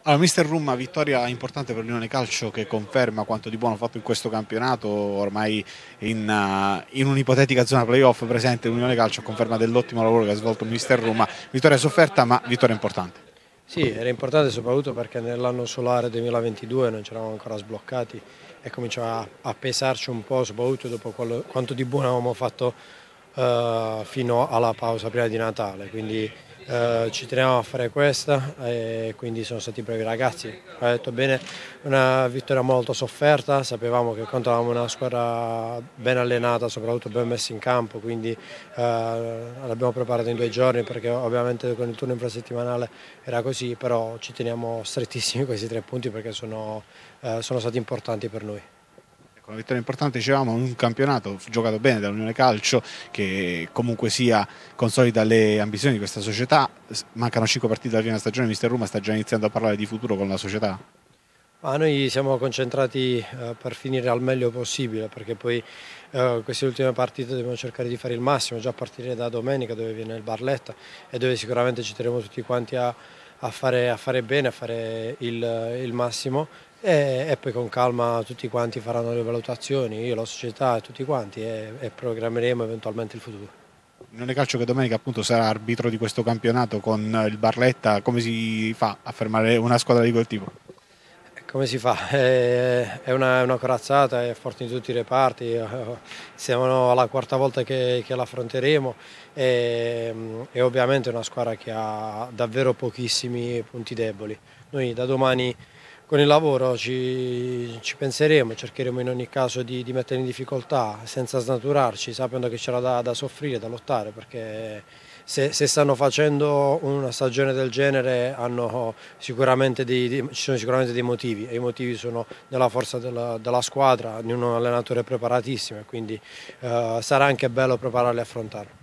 Allora, Mister Rumma, vittoria importante per l'Unione Calcio che conferma quanto di buono fatto in questo campionato, ormai in un'ipotetica zona playoff presente l'Unione Calcio, conferma dell'ottimo lavoro che ha svolto il Mister Rumma, vittoria sofferta ma vittoria importante. Sì, era importante soprattutto perché nell'anno solare 2022 non ci eravamo ancora sbloccati e cominciava a pesarci un po', soprattutto dopo quanto di buono avevamo fatto fino alla pausa prima di Natale, quindi ci tenevamo a fare questa e quindi sono stati bravi i ragazzi. Ha detto bene, una vittoria molto sofferta, sapevamo che contavamo una squadra ben allenata, soprattutto ben messa in campo, quindi l'abbiamo preparata in 2 giorni perché ovviamente con il turno infrasettimanale era così, però ci teniamo strettissimi questi 3 punti perché sono stati importanti per noi. Una vittoria importante, dicevamo, in un campionato giocato bene dall'Unione Calcio che comunque sia consolida le ambizioni di questa società. Mancano 5 partite alla fine della stagione, Mister Ruma sta già iniziando a parlare di futuro con la società. Ma noi siamo concentrati per finire al meglio possibile perché poi queste ultime partite dobbiamo cercare di fare il massimo, già a partire da domenica dove viene il Barletta e dove sicuramente ci terremo tutti quanti a fare bene, a fare il massimo e poi con calma tutti quanti faranno le valutazioni, io, la società e tutti quanti e programmeremo eventualmente il futuro. L'Unione Calcio che domenica appunto sarà arbitro di questo campionato con il Barletta, come si fa a fermare una squadra di quel tipo? Come si fa? È una corazzata, è forte in tutti i reparti, siamo alla 4ª volta che l'affronteremo e ovviamente è una squadra che ha davvero pochissimi punti deboli. Noi da domani con il lavoro ci penseremo, cercheremo in ogni caso di mettere in difficoltà senza snaturarci, sapendo che c'era da soffrire, da lottare, perché se stanno facendo una stagione del genere ci sono sicuramente dei motivi e i motivi sono nella forza della squadra, di un allenatore preparatissimo e quindi sarà anche bello prepararli e affrontarlo.